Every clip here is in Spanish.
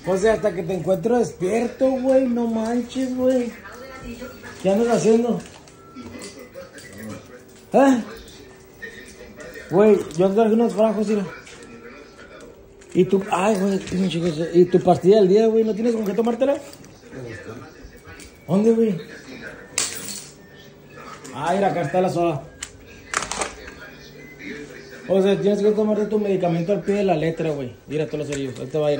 José, hasta que te encuentro despierto, güey. No manches, güey. ¿Qué andas haciendo? ¿Eh? Güey, yo te traje unos frajos, mira. Y tú, ay, güey, pinche José. ¿Y tu pastilla del día, güey? ¿No tienes con qué tomártela? ¿Dónde, güey? Ah, mira, acá está la soda. O sea, tienes que tomarte tu medicamento al pie de la letra, güey. Mira, todos los cerillos. Ahí te va a ir.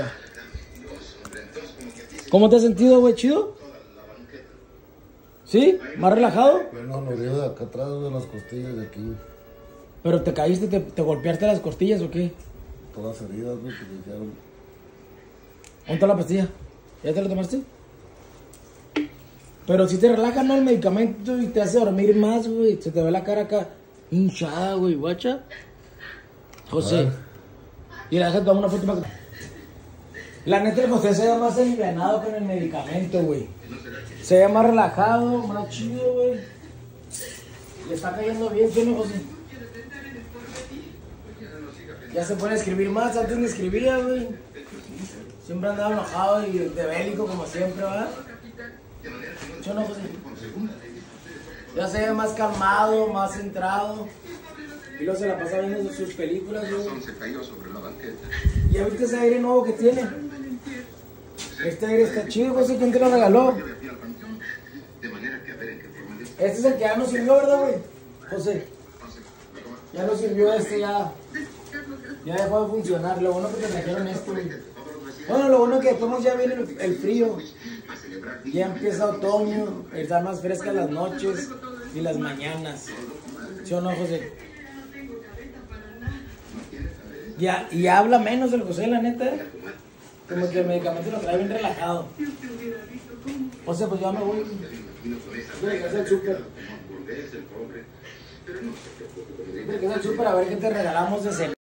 ¿Cómo te has sentido, güey? ¿Chido? ¿Sí? ¿Más relajado? Bueno, me dio de acá atrás de las costillas de aquí. ¿Pero te caíste, te golpeaste las costillas o qué? Todas heridas, güey, que me hicieron. ¿Dónde está la pastilla? ¿Ya te la tomaste? Pero si te relaja, ¿no? El medicamento y te hace dormir más, güey. Se te ve la cara acá hinchada, güey, guacha. José. Y la dejas tomar una foto para... La neta, el José se ve más alivianado con el medicamento, güey. Se ve más relajado, más chido, güey. Le está cayendo bien, ¿sí, no, José? Ya se pone a escribir más, antes ni escribía, güey. Siempre andaba enojado y de bélico como siempre, ¿verdad? ¿Sí o no, José? Ya se ve más calmado, más centrado. Y luego se la pasa viendo sus películas, güey. ¿Ya viste ese aire nuevo que tiene? Este aire está chido, José. ¿Quién te lo regaló? Este es el que ya no sirvió, ¿verdad, güey? José. Ya no sirvió este, ya dejó de funcionar. Lo bueno que te trajeron este, güey. Bueno, lo bueno que después ya viene el frío. Ya empieza otoño. Están más frescas las noches y las mañanas. ¿Sí o no, José? Ya, y habla menos el José, la neta. Como que el medicamento lo trae bien relajado. O sea, pues ya me voy. Voy a hacer el súper. Voy a hacer el súper a ver qué te regalamos de cenar.